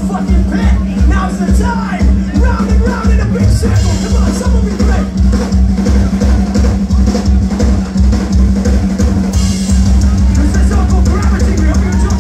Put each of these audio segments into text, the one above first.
fucking pit. Now's the time. Round and round in a big circle. Come on, someone be great. This is all called gravity. We hope you enjoy.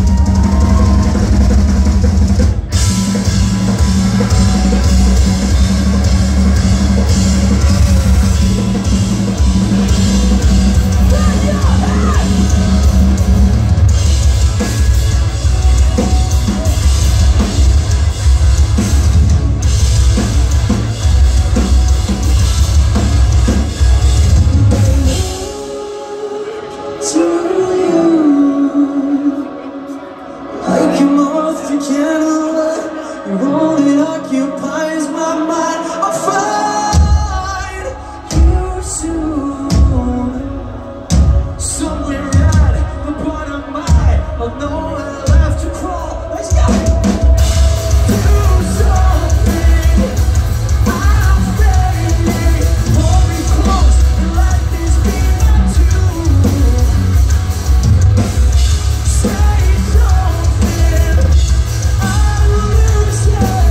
Occupies my mind. I'll find you soon. Somewhere at the bottom, I'll know where left to crawl. Let's go. Do something. I'm ready. Hold me close and let this be my tune. Say something. I lose it.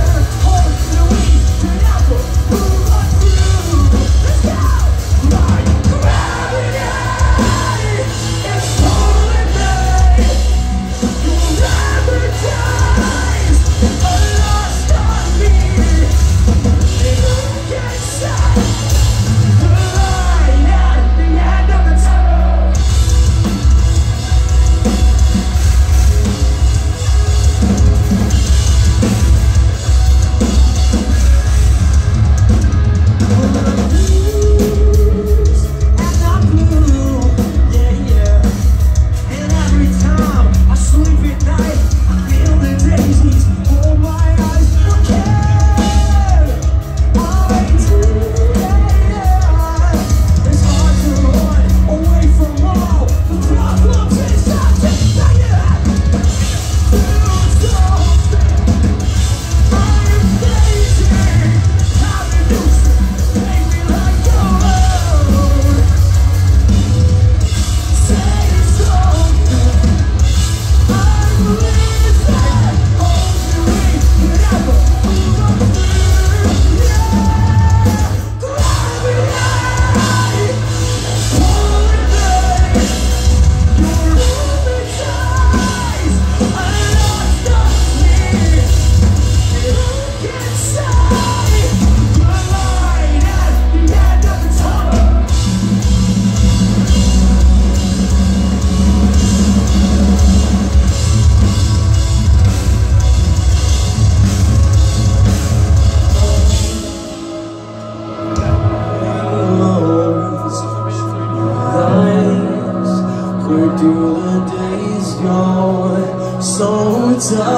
Where do the days go? So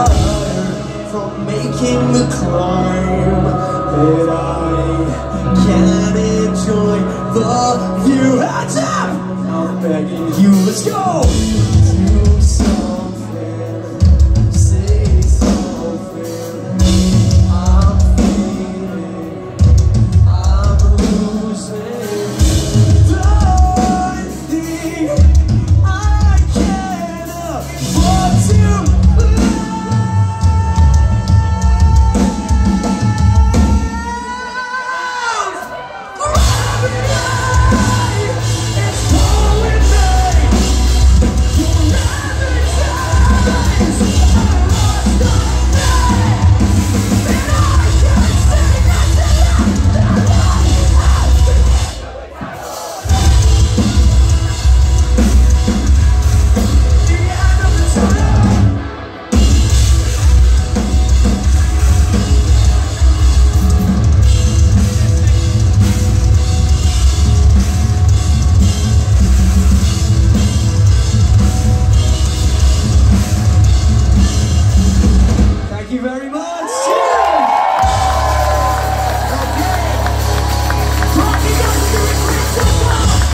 tired from making the climb that I can't enjoy the view. Hands up! I'm begging you, let's go! Do something, say something. I'm feeling, I'm losing. Don't think very much.